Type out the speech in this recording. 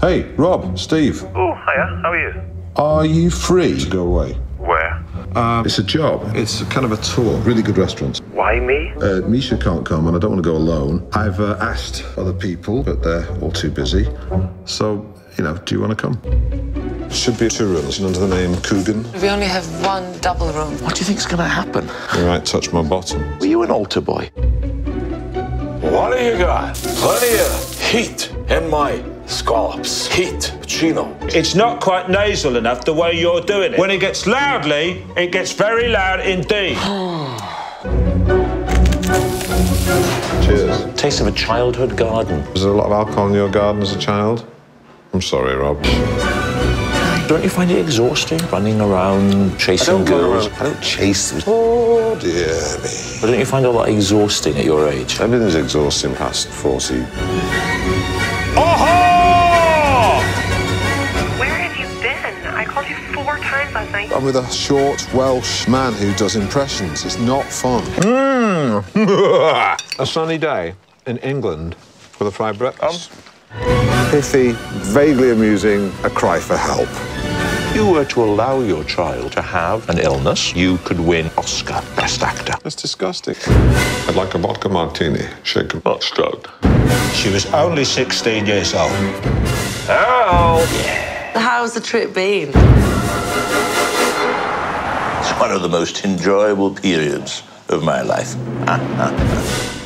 Hey, Rob, Steve. Oh, hiya. How are you? Are you free to go away? Where? It's a job. It's a kind of a tour. Really good restaurants. Why me? Misha can't come and I don't want to go alone. I've asked other people, but they're all too busy. So, you know, do you want to come? Should be 2 rooms under the name Coogan. We only have 1 double room. What do you think's going to happen? You might touch my bottom. Were you an altar boy? What do you got? Plenty of heat in my scallops. Heat, Chino. It's not quite nasal enough the way you're doing it. When it gets loudly, it gets very loud indeed. Cheers. Taste of a childhood garden. Was there a lot of alcohol in your garden as a child? I'm sorry, Rob. Don't you find it exhausting? Running around, chasing girls? I don't chase them. Oh, dear me. But don't you find it a lot exhausting at your age? Everything's exhausting past 40. Where have you been? I called you 4 times last night. I'm with a short Welsh man who does impressions. It's not fun. A sunny day in England with a fried breakfast. Pithy, vaguely amusing, a cry for help. If you were to allow your child to have an illness, you could win Oscar Best Actor. That's disgusting. I'd like a vodka martini, shaken but stirred. She was only 16 years old. Hello. How's the trip been? It's one of the most enjoyable periods of my life.